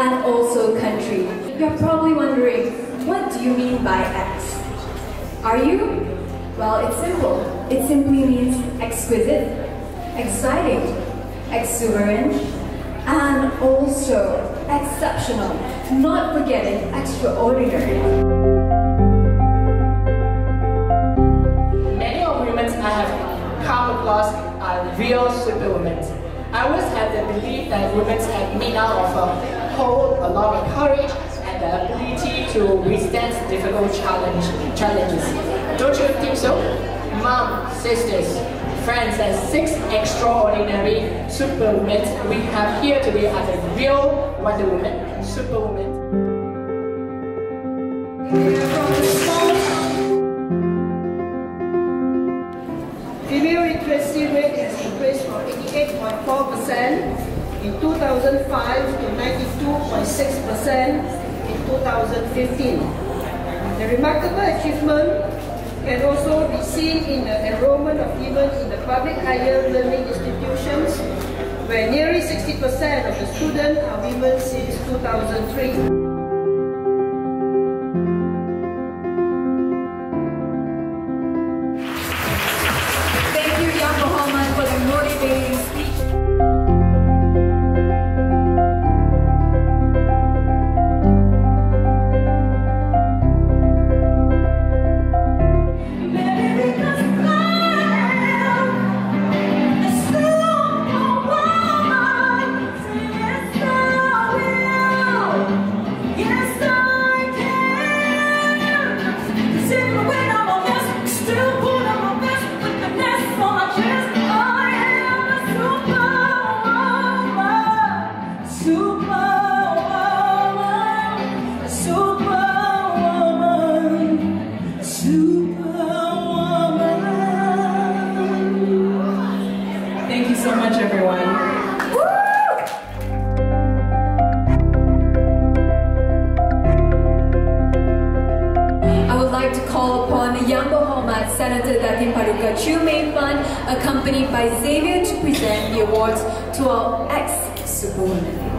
and also country. You're probably wondering, what do you mean by X? Are you? Well, it's simple. It simply means exquisite, exciting, exuberant, and also exceptional, not forgetting extraordinary. Many of women I have come across are real superwomen. I always had the belief that women have made out of a lot of courage and the ability to withstand difficult challenges. Don't you think so? Mom, sisters, friends, and 6 extraordinary superwomen we have here today are the real Wonder Woman, Superwoman. Female literacy rate has increased from 88.4% in 2005 to 92.6% in 2015. The remarkable achievement can also be seen in the enrollment of women in the public higher learning institutions, where nearly 60% of the students are women since 2003. For the motivating speech. Thank you so much, everyone. I would like to call upon the Yang Berhormat Senator Datin Paduka Chu Main Fund, accompanied by Xavier, to present the awards to our ex-Superwomen.